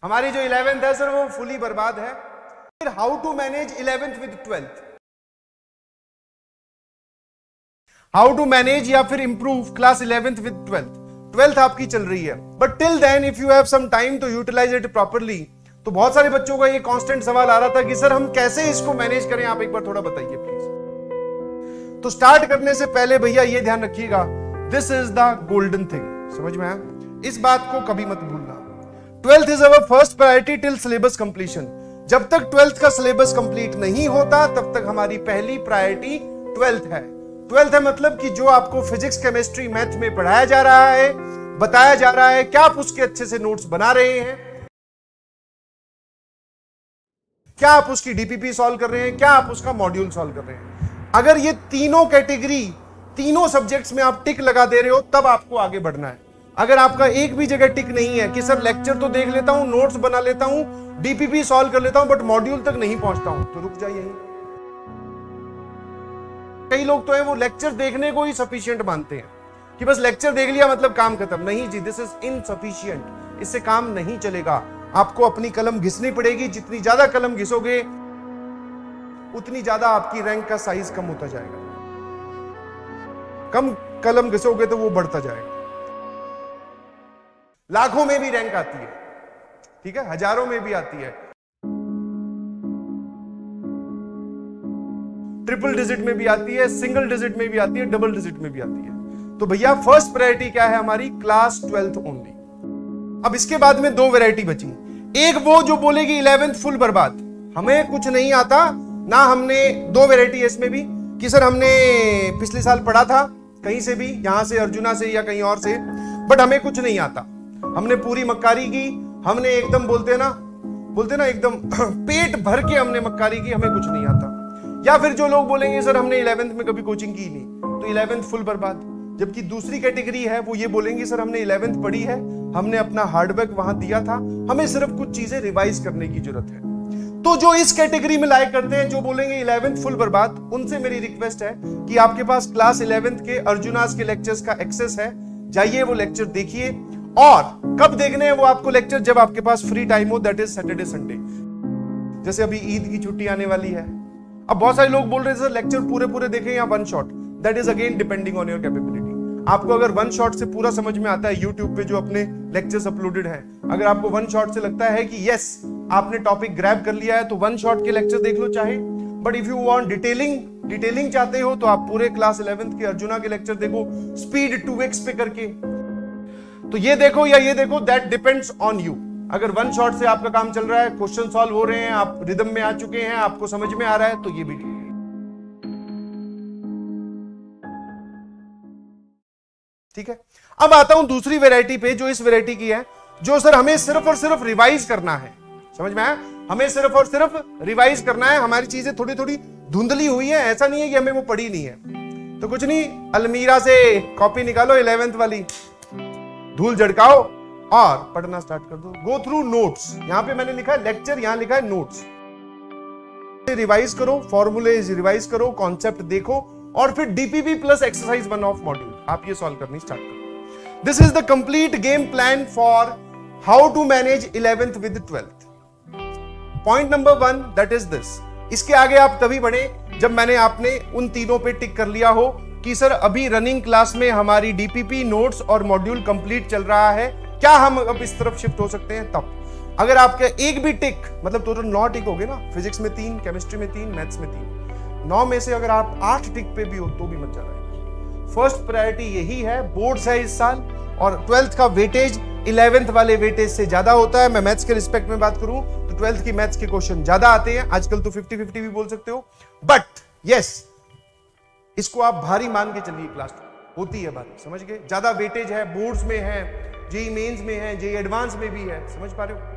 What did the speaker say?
हमारी जो 11th है सर वो फुली बर्बाद है। फिर how to manage 11th with 12th, how to manage या फिर improve class 11th with 12th। 12th आपकी चल रही है, but till then if you have some time to utilize it properly. तो बहुत सारे बच्चों का ये कांस्टेंट सवाल आ रहा था कि सर हम कैसे इसको मैनेज करें, आप एक बार थोड़ा बताइए प्लीज। तो स्टार्ट करने से पहले भैया ये ध्यान रखिएगा, this is the golden thing, समझ में आया? इस बात को कभी मत भूलना। 12th is our first priority till syllabus completion. जब तक 12th का सिलेबस कंप्लीट नहीं होता तब तक हमारी पहली प्रायोरिटी 12th है। 12th है मतलब कि जो आपको फिजिक्स, केमिस्ट्री, मैथ में पढ़ाया जा रहा है, बताया जा रहा है, क्या आप उसके अच्छे से नोट्स बना रहे हैं, क्या आप उसकी डीपीपी सॉल्व कर रहे हैं, क्या आप उसका मॉड्यूल सॉल्व कर रहे हैं। अगर ये तीनों कैटेगरी, तीनों सब्जेक्ट्स में आप टिक लगा दे रहे हो तब आपको आगे बढ़ना है। अगर आपका एक भी जगह टिक नहीं है कि सर लेक्चर तो देख लेता हूं, नोट्स बना लेता हूं, डीपीपी सॉल्व कर लेता हूं, बट मॉड्यूल तक नहीं पहुंचता हूं, तो रुक जाइए। कई लोग तो है वो लेक्चर देखने को ही सफिशिएंट मानते हैं कि बस लेक्चर देख लिया मतलब काम खत्म। नहीं जी, दिस इज इनसफिशिएंट, इससे काम नहीं चलेगा। आपको अपनी कलम घिसनी पड़ेगी, जितनी ज्यादा कलम घिसोगे उतनी ज्यादा आपकी रैंक का साइज कम होता जाएगा। कम कलम घिसोगे तो वो बढ़ता जाएगा। लाखों में भी रैंक आती है, ठीक है, हजारों में भी आती है, ट्रिपल डिजिट में भी आती है, सिंगल डिजिट में भी आती है, डबल डिजिट में भी आती है। तो भैया फर्स्ट प्रायोरिटी क्या है हमारी? Class 12th only. अब इसके बाद में दो वैरायटी बची। एक वो जो बोलेगी 11th फुल बर्बाद, हमें कुछ नहीं आता ना, हमने दो वैरायटी है इसमें भी कि सर हमने पिछले साल पढ़ा था कहीं से भी, यहां से अर्जुना से या कहीं और से, बट हमें कुछ नहीं आता, हमने पूरी मक्कारी की, हमने एकदम बोलते ना एकदम पेट भर के हमने मक्कारी की, हमें कुछ नहीं आता। या फिर जो लोग बोलेंगे सर हमने 11th में कभी कोचिंग की नहीं, तो 11th फुल बर्बाद। जबकि दूसरी कैटेगरी है वो ये बोलेंगे सर हमने 11th पढ़ी है, हमने अपना हार्डवर्क वहां दिया था, हमें सिर्फ कुछ चीजें रिवाइज करने की जरूरत है। तो जो इस कैटेगरी में लाइक करते हैं, जो बोलेंगे 11th फुल बर्बाद, उनसे मेरी रिक्वेस्ट है कि आपके पास क्लास 11th के अर्जुनास के लेक्चर्स का एक्सेस है, जाइए वो लेक्चर देखिए। और कब देखने हैं वो आपको लेक्चर? जब आपके पास फ्री टाइम हो, दैट इज सैटरडे संडे। जैसे अभी ईद की छुट्टी आने वाली है, अब बहुत सारे लोग बोल रहे हैं सर लेक्चर पूरे देखें या one shot, that is again depending on your capability. आपको अगर वन शॉट से पूरा समझ में आता है, यूट्यूब पे जो अपने लेक्चर्स अपलोडेड हैं, अगर आपको वन शॉट से लगता है कि यस आपने टॉपिक ग्रैब कर लिया है, तो वन शॉट के लेक्चर देख लो चाहे। But if you want detailing चाहते हो तो आप पूरे क्लास 11th के अर्जुना के लेक्चर देखो, स्पीड 2x पे करके। तो ये देखो या ये देखो, दैट डिपेंड्स ऑन यू। अगर वन शॉट से आपका काम चल रहा है, क्वेश्चन सॉल्व हो रहे हैं, आप रिदम में आ चुके हैं, आपको समझ में आ रहा है, तो ये भी ठीक है। अब आता हूं दूसरी वैरायटी पे, जो इस वैरायटी की है, जो सर हमें सिर्फ और सिर्फ रिवाइज करना है। समझ में आया? हमें सिर्फ और सिर्फ रिवाइज करना है। हमारी चीजें थोड़ी थोड़ी धुंधली हुई है, ऐसा नहीं है कि हमें वो पढ़ी नहीं है। तो कुछ नहीं, अलमीरा से कॉपी निकालो 11th वाली, धूल झड़काओ और पढ़ना स्टार्ट कर दो। गो थ्रू नोट्स, यहां पे मैंने लिखा है लेक्चर, यहां लिखा है नोट्स। रिवाइज करो, फॉर्मूले रिवाइज करो, कॉन्सेप्ट देखो, और फिर DPP plus exercise 1 of module आप ये सॉल्व करनी स्टार्ट करो। This is the complete game plan for how to manage 11th with 12th। Point number 1 that is this. इसके आगे आप तभी बढ़े जब मैंने आपने उन तीनों पे टिक कर लिया हो कि सर अभी रनिंग क्लास में हमारी डीपीपी, नोट्स और मॉड्यूल कंप्लीट चल रहा है, क्या हम अब इस तरफ शिफ्ट हो सकते हैं? तब अगर आपके एक भी टिक, मतलब टोटल 9 टिक हो गए ना, फिजिक्स में 3, केमिस्ट्री में 3, मैथ्स में 3, 9 में से अगर आप 8 टिक पे भी हो तो भी मत जाना है। फर्स्ट प्रायोरिटी यही है। बोर्ड्स है इस साल और 12th का वेटेज 11th वाले वेटेज से ज्यादा होता है। मैं मैथ्स के रिस्पेक्ट में बात करूं तो 12th की मैथ्स के क्वेश्चन ज्यादा आते हैं, आजकल तो 50-50 भी बोल सकते हो, बट यस इसको आप भारी मान के चलिए, क्लास होती है भारी, समझ गए? ज्यादा वेटेज है, बोर्ड्स में है, जेईई मेंस में है, जेईई एडवांस में भी है, समझ पा रहे हो?